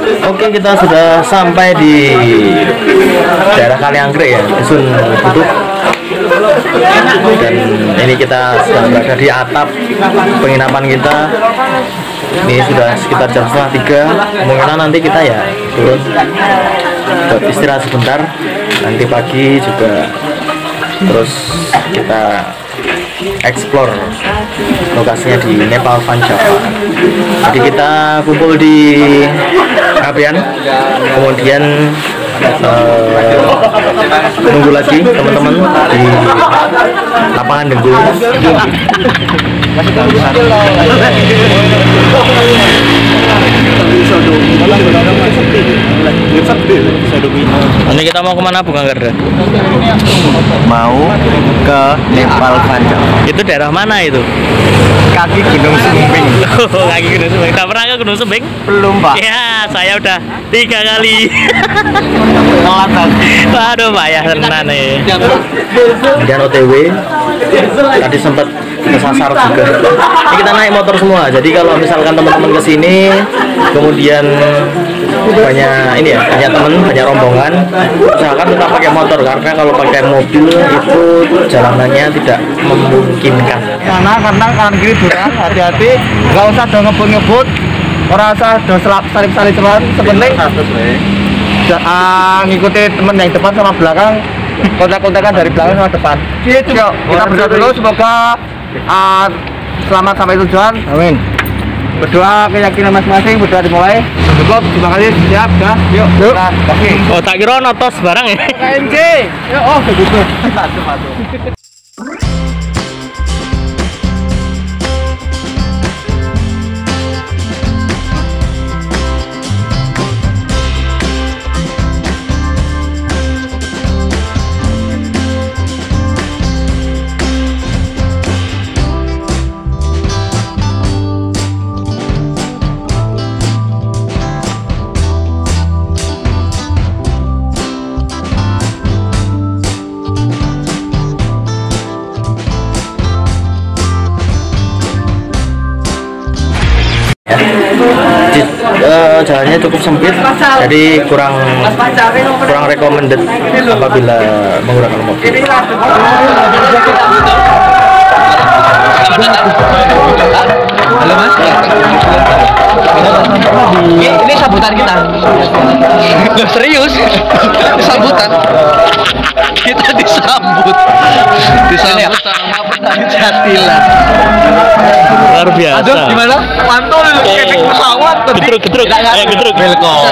Oke, kita sudah sampai di daerah Kalianggrek ya, Dusun Butuh. Dan ini kita sedang berada di atap penginapan kita. Ini sudah sekitar jam 2:30. Kemungkinan nanti kita ya turun buat istirahat sebentar. Nanti pagi juga terus kita explore lokasinya di Nepal Van Java. Jadi kita kumpul di Ngabean, kemudian nunggu lagi teman-teman di lapangan Dengkul. Ini kita mau kemana Bung Angger? Mau ke Nepal Van Java. Itu daerah mana itu? Kaki Gunung Sumbing. Kaki Gunung Sumbing. Tak pernah ke Gunung Sumbing? Belum, Pak. Ya, saya udah 3 kali. Telat. Waduh, Pak ya tenan nih. Kemudian OTW tadi sempat kesasar juga. Ini kita naik motor semua. Jadi kalau misalkan teman-teman kesini, kemudian banyak ini ya, banyak teman, banyak rombongan, usahakan tetap pakai motor karena kalau pakai mobil itu jalanannya tidak memungkinkan. Karena kanan kiri jurang, hati-hati. Nggak usah do ngebut-ngebut. Ora usah do salip-salip sepenting. Ngikuti teman yang depan sama belakang, kontak-kontakan dari belakang sama depan. Yuk, kita berdoa dulu semoga selamat sampai tujuan. Amin. Berdoa keyakinan masing-masing, berdoa dimulai. Cukup, terima kasih, siap, dah, yuk. Oh, tak kira notos barang ya. KMG, yuk, oh begitu. Satu. Jalannya cukup sempit, jadi kurang recommended apabila menggunakan mobil. Halo Mas. Ini sambutan kita. Serius? Sambutan. Kita disambut sama Jatila. Luar biasa. Aduh, gimana? Mantul kayak pesawat tadi. Getruk. Welcome.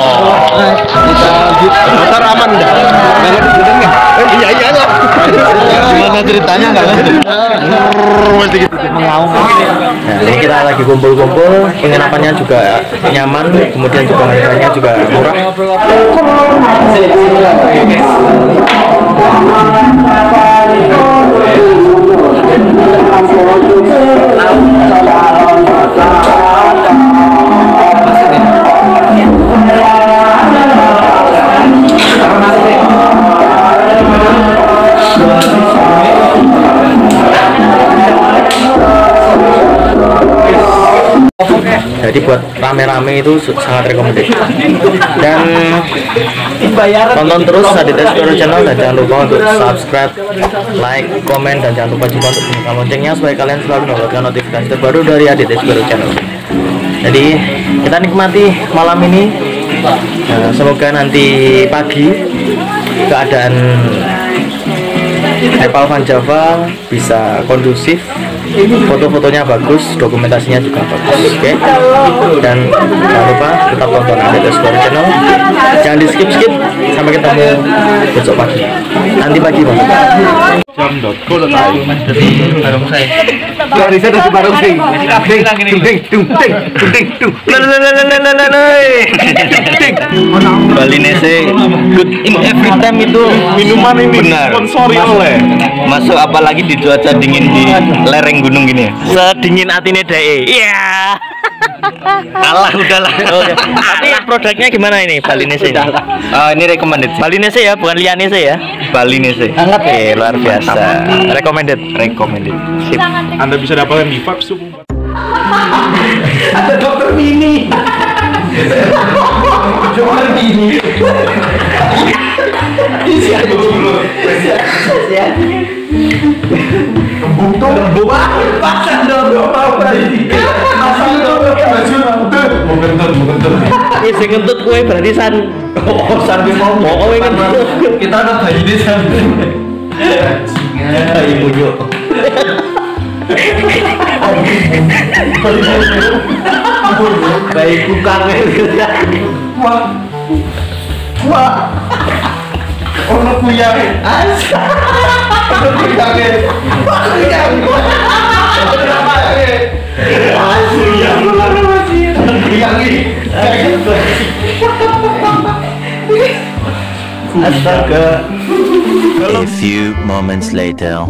Motor aman enggak? Enggak ngerti enggak? Iya. Gimana ceritanya enggak ngerti? Mesti gitu. Nah, ini kita lagi kumpul-kumpul, penginapannya juga nyaman, kemudian juga harganya juga murah. Jadi buat rame-rame itu sangat recommended. Dan tonton terus Adit Explorer Channel dan jangan lupa untuk subscribe, like, komen, dan jangan lupa juga untuk bunyikan loncengnya supaya kalian selalu mendapatkan notifikasi terbaru dari Adit Explorer Channel. Jadi kita nikmati malam ini. Nah, semoga nanti pagi keadaan Nepal Van Java bisa kondusif, foto-fotonya bagus, dokumentasinya juga bagus. Oke? Dan jangan lupa tetap tonton Adit Explorer Channel. Jangan di skip sampai ketemu besok pagi. Nanti pagi Bang. Barongsai. Gak bisa dari barongsai. Balinese good in every time itu Minuman ini benar. sponsori oleh. Masuk apalagi di cuaca dingin di lereng gunung gini. Sedingin atine dae. Iya. Kalah udahlah. Tapi produknya gimana ini Balinese? Ini recommended. Balinese ya, bukan Lianese ya. Balinese. Hangat ya, luar biasa. Recommended. Sip. Anda bisa dapatkan di Vibes Suku. Ada dokter Mini. Sing ngentut kowe berarti san. San mau kowe ngentut. Kita ada bayi di sana. Bayi munyuk. Bayi kukang. Wah. Ono kuyang. Ono kuyang. Astaga. A few moments later.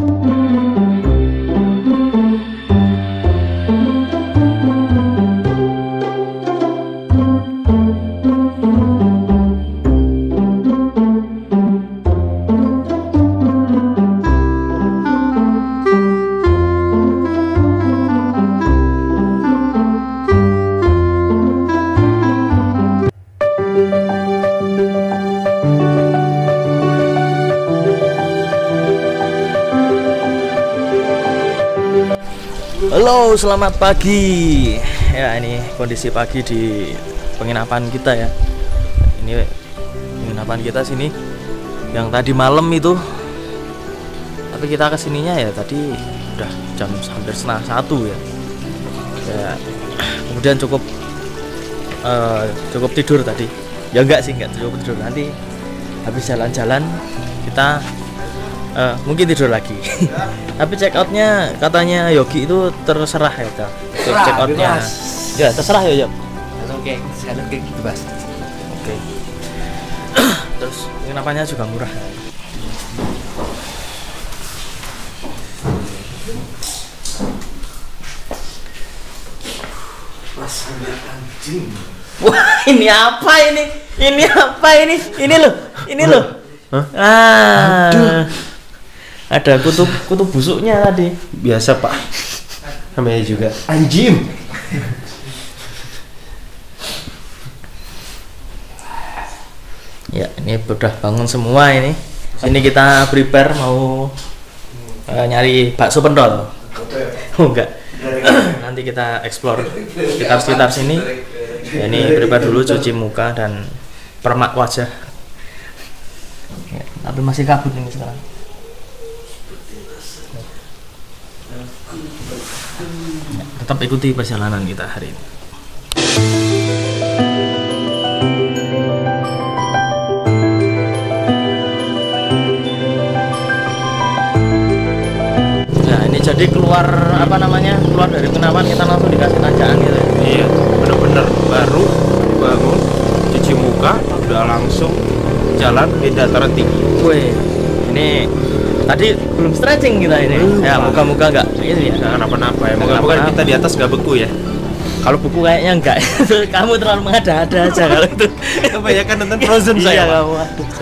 Halo, selamat pagi. Ya, ini kondisi pagi di penginapan kita ya. Ini penginapan kita sini yang tadi malam itu. Tapi kita kesininya ya tadi udah jam hampir setengah 1 ya. Ya, kemudian cukup tidur tadi. Ya enggak sih, enggak cukup tidur. Nanti habis jalan-jalan kita mungkin tidur lagi. Tapi check outnya katanya Yogi itu terserah ya Kak. Check outnya ya terserah ya Yogi. Oke, saya kayak gitu Bas. Oke. Terus penginapannya juga murah. Wah, ini apa ini? Ini apa ini? Ini loh. Hah? Ah. Ada kutub busuknya tadi. Biasa Pak. Namanya juga anjing. Ya, ini udah bangun semua ini. Sini kita prepare mau nyari bakso pentol. Oh enggak. Nanti kita explore sekitar sini. Ya, ini prepare dulu, cuci muka dan permak wajah. Ya, tapi masih kabut ini sekarang. Ya, tetap ikuti perjalanan kita hari ini. Nah, ini jadi keluar dari penginapan kita langsung dikasih tanjakan gitu. Iya, bener-bener baru bangun, cuci muka, udah langsung jalan di dataran tinggi. Wih, ini tadi belum stretching kita ini. Ya, muka-muka enggak ini ya. Jangan apa-apa ya. Moga-moga kita di atas nggak beku ya. Kalau buku kayaknya enggak. Kamu terlalu mengada-ada aja kalau itu. Kebanyakan nonton Frozen Iya, saya. Pak. kamu.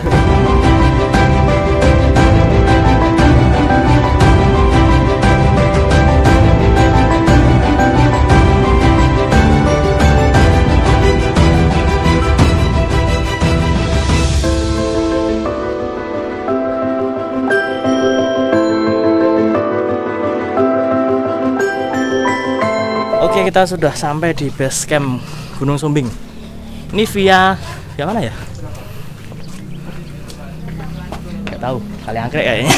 Oke, kita sudah sampai di base camp Gunung Sumbing. Ini via mana ya? Nggak tahu, Kali Angkrek kayaknya.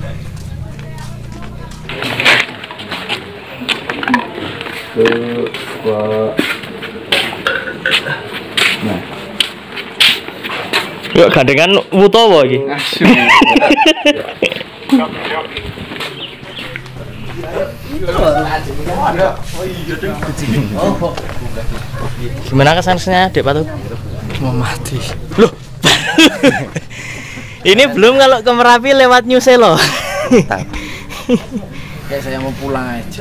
Nah. Yuk gandengan Wutowo iki. Gimana kesannya Dek Patu? Mau mati. Loh. Ini belum kalau ke Merapi lewat New Selo. Kayak saya mau pulang aja.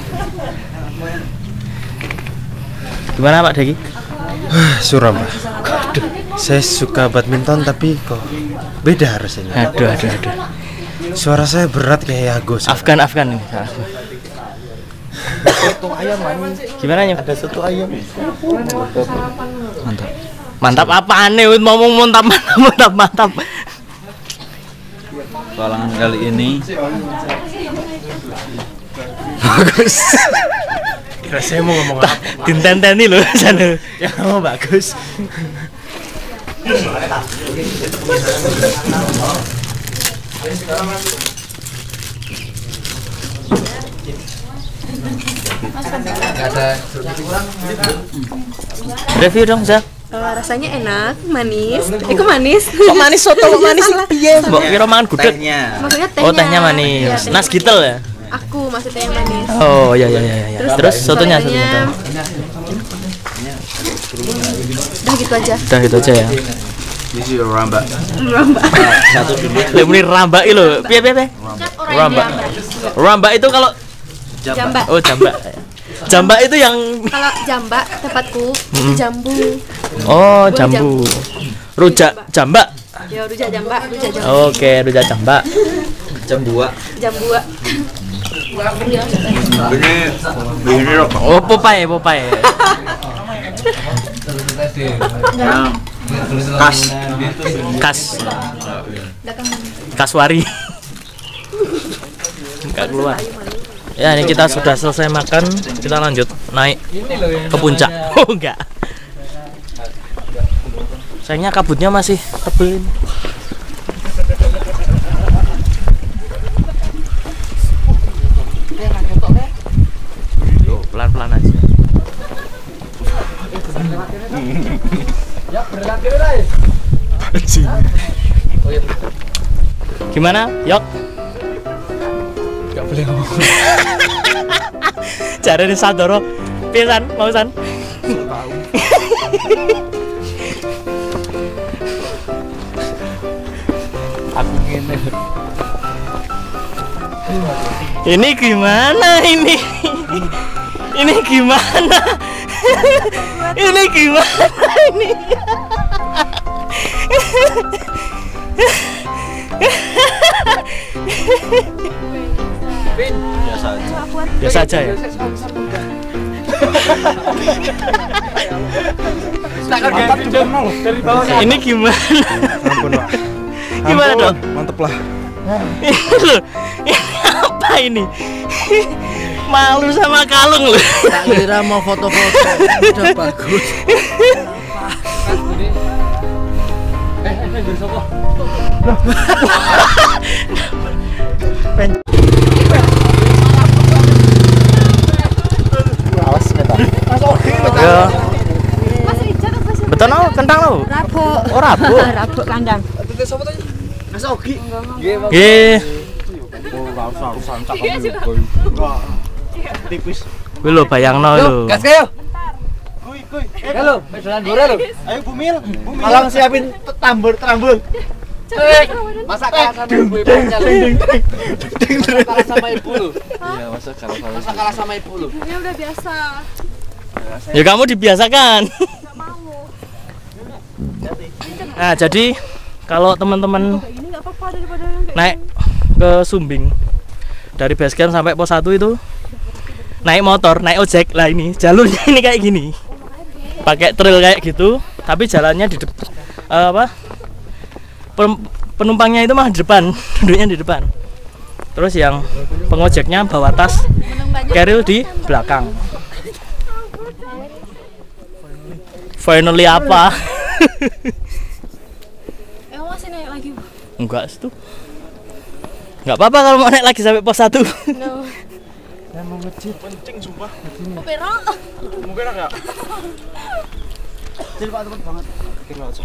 Gimana Pak Deki? Suram Pak. Aduh, saya suka badminton tapi kok beda rasanya. Aduh. Suara saya berat kayak Agus. Afgan ini. Gimana nya? Ada satu ayam. Mantap apaan nih? Ngomong mantap. petualangan kali ini. Bagus. Kira saya mau ngomong apa? Dintenteni lho sana. Ya mau bagus. Review dong, Zak. Rasanya enak, manis. Kok manis? Kok manis soto kok manis piye? Mbok kira mangan gudeg. Maksudnya tehnya. Oh, tehnya manis. Iya, tehnya. Nas gitel ya? Aku maksudnya yang manis. Oh, iya. Terus sotonya udah gitu aja. Udah gitu aja ya. Ini rambak. Satu dulu. Lha muni rambak iki lho. Piye? Rambak. Rambak itu kalau Jambak. Oh, jambak. Jambak itu yang Kalau jambak tempatku itu jambu. oh, jambu. Rujak jambak. Ya rujak jambak. Oke, rujak jambak. Jambua. Jambua. Ini Oh, Popeye. Kaswari. Enggak keluar. Ya, ini kita sudah selesai makan, kita lanjut naik ke puncak. Oh, enggak. Sayangnya kabutnya masih tebel ini. Tuh, pelan-pelan aja. Gimana, Yok? Gak boleh ngomong. Jarene Sandoro. Piye San? Mau San? Aku ngene. Ini gimana ini? Ini gimana? Ini gimana ini? Biasa aja ya. Ini gimana? Ampun, Pak. Gimana dong? Mantep lah. Loh, ini apa ini? Malu sama kalung loh. Tak kira mau foto-foto. Udah bagus. Ya. Betul no, kentang lo. Rabuk. Oh, rabuk. Rabuk kandang. Nggih. Tipis. Kuwi lho bayangno lho. Gas kayo. Halo, jalan dore lho. Ayo Bumil. Malang siapin terambul. Masak kalah sama ibu kalah sama ibu lu. Iya, masak kalah sama ibu lu. Ya udah biasa. Ya kamu dibiasakan. Enggak mau. Nah, jadi kalau teman-teman Ini enggak apa-apa daripada yang kayak naik ke Sumbing dari base camp sampai pos 1 itu naik motor, naik ojek. Lah ini jalurnya ini kayak gini. Pakai trail kayak gitu, tapi jalannya di depan penumpangnya itu mah di depan, duduknya di depan. Terus yang pengojeknya bawa tas carrier di belakang. Finally apa? masih naik lagi. Enggak itu. Enggak apa-apa kalau mau naik lagi sampai pos 1. No. Yang mau ngecit penting sumpah. Pero. Mungkin enggak? Jadi Pak teman banget. Kira aja.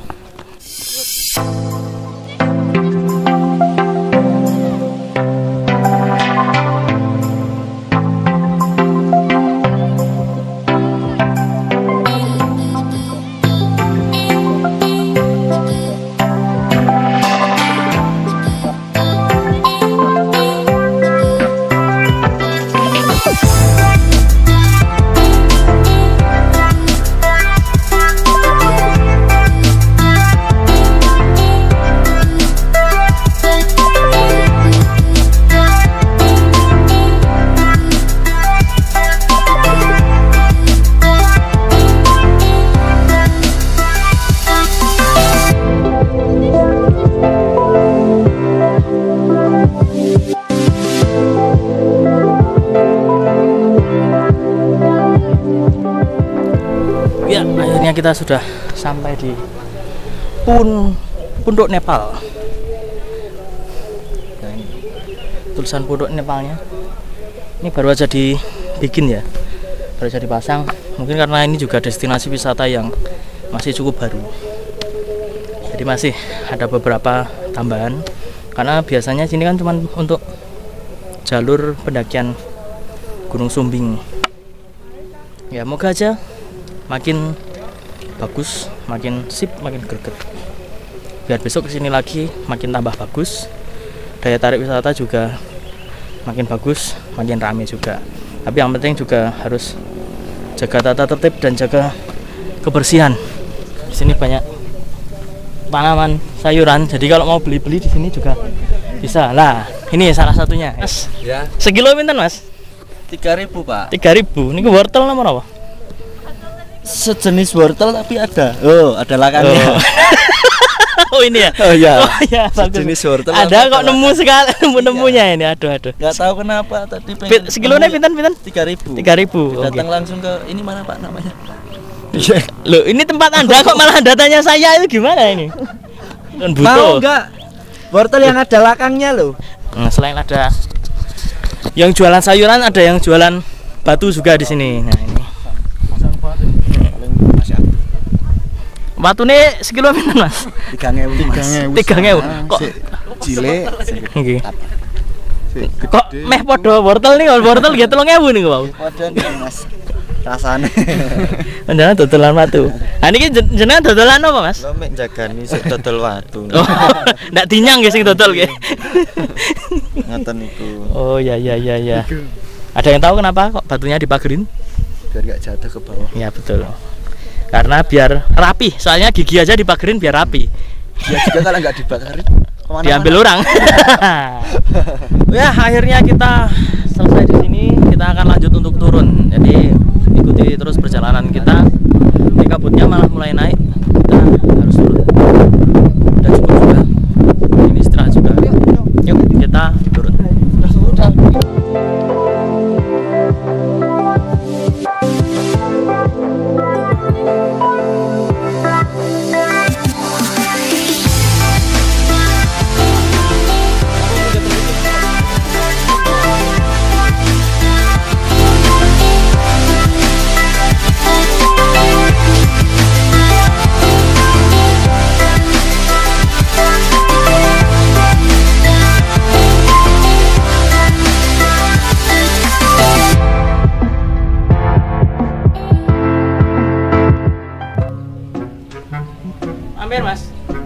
Ya, akhirnya kita sudah sampai di Pondok Nepal. Nah, ini tulisan Pondok Nepalnya. Ini baru aja dibikin ya, baru aja dipasang. Mungkin karena ini juga destinasi wisata yang masih cukup baru, jadi masih ada beberapa tambahan. Karena biasanya sini kan cuma untuk jalur pendakian Gunung Sumbing. Ya, moga aja makin bagus, makin sip, makin greget. Biar besok kesini lagi makin tambah bagus. Daya tarik wisata juga makin bagus, makin rame juga. Tapi yang penting juga harus jaga tata tertib dan jaga kebersihan. Di sini banyak tanaman sayuran, jadi kalau mau beli-beli di sini juga bisa. Lah, ini salah satunya. Mas, Ya, sekilo pinten, Mas? 3.000 Pak. 3.000. Ini wortel nomor apa? Sejenis wortel tapi ada. Oh, ada lakannya. Oh ini ya. Oh iya. Oh iya, bagus. Sejenis wortel. Ada kok nemu sekali, nemunya ini. Aduh. Nggak tahu kenapa tadi pengen. Sekilonnya pinten? 3.000. 3.000. Datang langsung ke ini mana Pak namanya? Loh, ini tempat Anda kok malah Anda tanya saya, itu gimana ini? Kan butuh. Mau enggak? Wortel yang ada lakangnya loh. Nah, selain ada yang jualan sayuran, ada yang jualan batu juga di sini. Nah, ini. Batu nih sekilo pinten, Mas? 3.000. 3.000. Kok cilik? nggih. Kok meh padha wortel nih, wortel nggih 3.000 niku, Pak. Padha nih Mas. Rasane. Panjenengan dodolan watu. Nah niki jenengan dodolan apa, Mas? Lo mek jagani sik dodol watu. Oh, ndak tinyang nggih sing dodol nggih. Ngoten niku. Oh ya. Ada yang tahu kenapa kok batunya dipagerin? Biar enggak jatuh ke bawah. Ya betul. Karena biar rapi. Soalnya gigi aja dipagerin biar rapi. Dia juga kalau enggak dibakarin Diambil orang. Ya, akhirnya kita selesai di sini. Kita akan lanjut untuk turun. Jadi ikuti terus perjalanan kita. Ini kabutnya malah mulai naik. Kita harus turun. Udah cukup juga. Ini istirahat juga. Yuk kita turun. Mampir, Mas.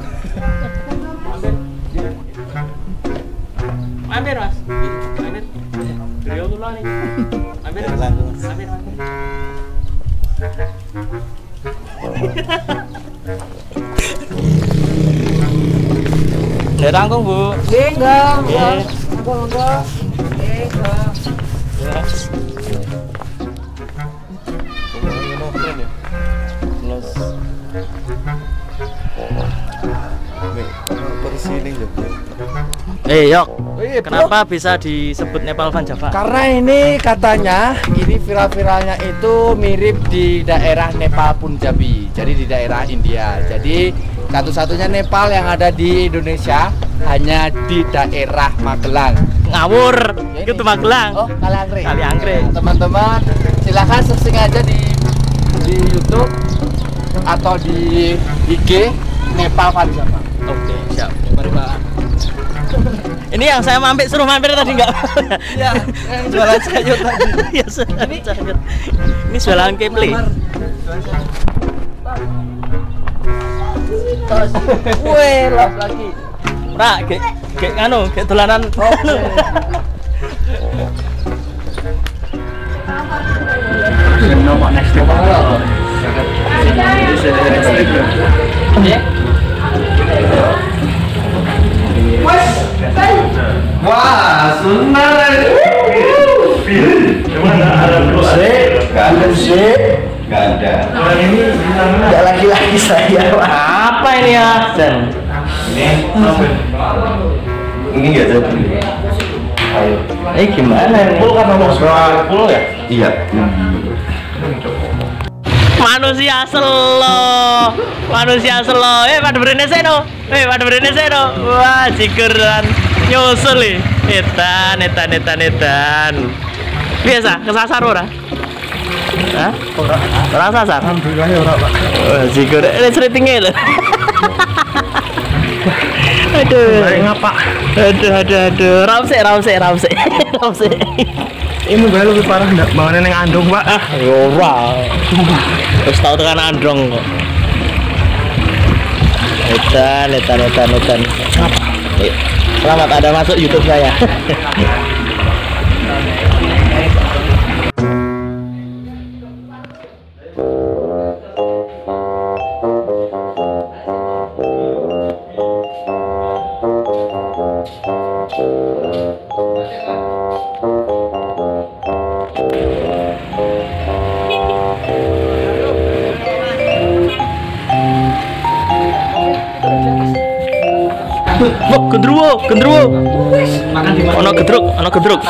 Mampir, Mas. Mampir. Beliau dulu nih. Mampir. Mampir. Ya rangkung, Bu. Enggak. Enggak. Yok, kenapa bisa disebut Nepal Van Java? Karena ini katanya, ini viral-viralnya itu mirip di daerah Nepal Punjabi, jadi di daerah India. Jadi satu-satunya Nepal yang ada di Indonesia hanya di daerah Magelang. Ngawur, itu Magelang. Oh, Kaliangkring. Kaliangkring. Nah, teman-teman, silahkan searching aja di YouTube atau di IG Nepal Van Java. Oke, siap. Ini yang saya suruh mampir tadi enggak? Iya, jualan sayur tadi. Ya, sayur. Ini jualan keple. Wih, lap lagi. Ra, kayak nganu, kayak dolanan. Wah, sunnah. Gak ada. Gak laki-laki saya. Apa ini ya? Ini enggak ada. Gimana ini? Full kan nomor 10 ya? Iya. Manusia selo. Pada berene seno. Pada berene seno. Wah, jikeran nyusul edan. Biasa kesasar ora? Hah? Ora sasar. Alhamdulillah ya ora, Pak. Wah, jiker ratingnya lho. Aduh. Ngapa? Aduh. Ramse. Ini gue lebih parah ndak bangunan yang andong, Pak. Ora. Terus tau tekan androng kok. Edan. Selamat ada masuk YouTube saya. Wah, gendruwo. Ono gedruk.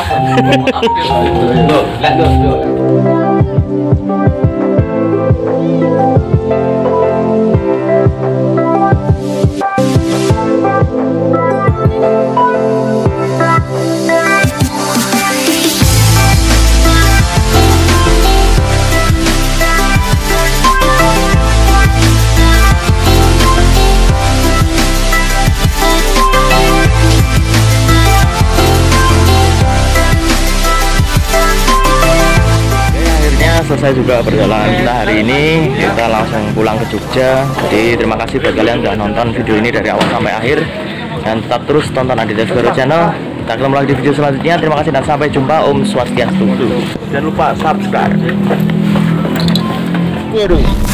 Selesai juga perjalanan kita hari ini. Kita langsung pulang ke Jogja. Jadi terima kasih buat kalian yang sudah nonton video ini dari awal sampai akhir, dan tetap terus tonton Aditya Sugoro Channel. Kita ketemu lagi di video selanjutnya. Terima kasih dan sampai jumpa. Om Swastiastu. Jangan lupa subscribe. Waduh.